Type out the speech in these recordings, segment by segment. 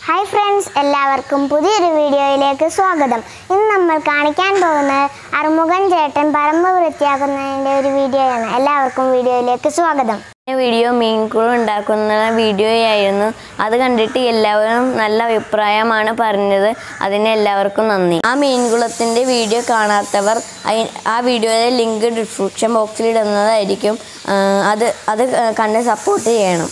Hi friends, എല്ലാവർക്കും പുതിയൊരു വീഡിയോയിലേക്ക് സ്വാഗതം. ഇന്ന് നമ്മൾ കാണിക്കാൻ പോകുന്നത് അറുമുഖൻ ചേട്ടൻ പറമ്പ് വൃത്തിയാക്കുന്നതിൻ്റെ ഒരു വീഡിയോയാണ്. എല്ലാവർക്കും വീഡിയോയിലേക്ക് സ്വാഗതം. വീഡിയോ മീൻകുളം ഉണ്ടാക്കുന്ന വീഡിയോയായിരുന്നു. അത് കണ്ടിട്ട് എല്ലാവരും നല്ല അഭിപ്രായമാണ് പറഞ്ഞത്. അതിന് എല്ലാവർക്കും നന്ദി. ആ മീൻകുളത്തിൻ്റെ വീഡിയോ കാണാത്തവർ ആ വീഡിയോയുടെ ലിങ്ക് ഡിസ്ക്രിപ്ഷൻ ബോക്സിൽ ഇടുന്നതായിരിക്കും. അത് കണ്ട് സപ്പോർട്ട് ചെയ്യണം.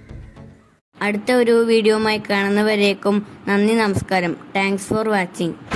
അടുത്ത ഒരു വീഡിയോയുമായി കാണുന്നവരേക്കും നന്ദി, നമസ്കാരം. Thanks for watching.